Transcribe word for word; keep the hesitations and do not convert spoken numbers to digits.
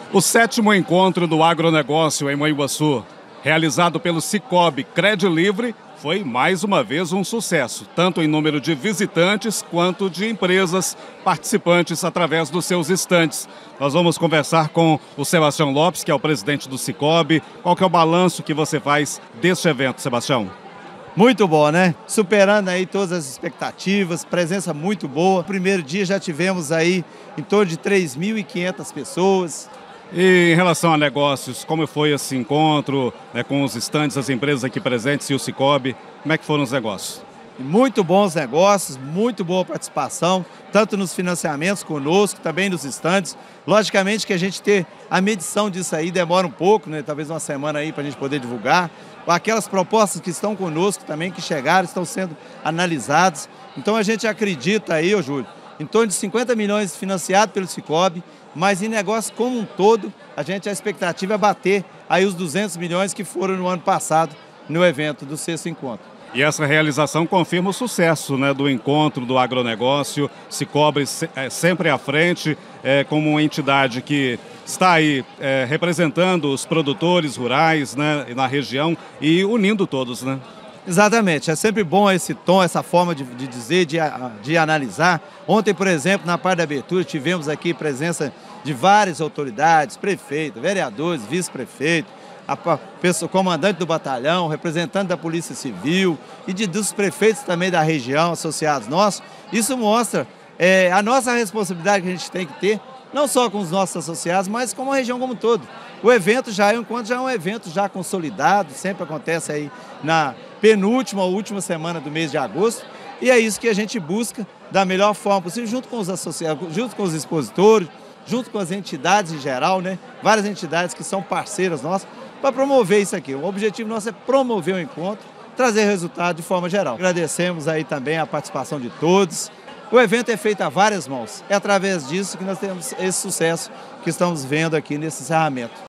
O sétimo encontro do agronegócio em Manhuaçu, realizado pelo Sicoob Credilivre, foi mais uma vez um sucesso, tanto em número de visitantes quanto de empresas participantes através dos seus estandes. Nós vamos conversar com o Sebastião Lopes, que é o presidente do Sicoob. Qual que é o balanço que você faz deste evento, Sebastião? Muito bom, né? Superando aí todas as expectativas, presença muito boa. No primeiro dia já tivemos aí em torno de três mil e quinhentas pessoas. E em relação a negócios, como foi esse encontro, né, com os estandes, as empresas aqui presentes e o Sicoob? Como é que foram os negócios? Muito bons negócios, muito boa participação, tanto nos financiamentos conosco, também nos estandes. Logicamente que a gente ter a medição disso aí demora um pouco, né? Talvez uma semana aí para a gente poder divulgar. Aquelas propostas que estão conosco também, que chegaram, estão sendo analisadas. Então a gente acredita aí, ô Júlio, em torno de cinquenta milhões financiados pelo Sicoob, mas em negócio como um todo, a gente, a expectativa é bater aí os duzentos milhões que foram no ano passado no evento do sexto encontro. E essa realização confirma o sucesso, né, do encontro do agronegócio. Sicoob é sempre à frente, é, como uma entidade que está aí é, representando os produtores rurais, né, na região e unindo todos, né? Exatamente, é sempre bom esse tom, essa forma de, de dizer, de, de analisar. Ontem, por exemplo, na parte da abertura, tivemos aqui presença de várias autoridades, prefeito, vereadores, vice-prefeito, a pessoa, comandante do batalhão, representante da Polícia Civil e de, dos prefeitos também da região, associados nossos. Isso mostra é, a nossa responsabilidade que a gente tem que ter, não só com os nossos associados, mas com a região como um todo. O evento já é, enquanto já é um evento já consolidado, sempre acontece aí na penúltima ou última semana do mês de agosto, e é isso que a gente busca da melhor forma possível, junto com os associados, junto com os expositores, junto com as entidades em geral, né? Várias entidades que são parceiras nossas, para promover isso aqui. O objetivo nosso é promover o encontro, trazer resultado de forma geral. Agradecemos aí também a participação de todos. O evento é feito a várias mãos. É através disso que nós temos esse sucesso que estamos vendo aqui nesse encerramento.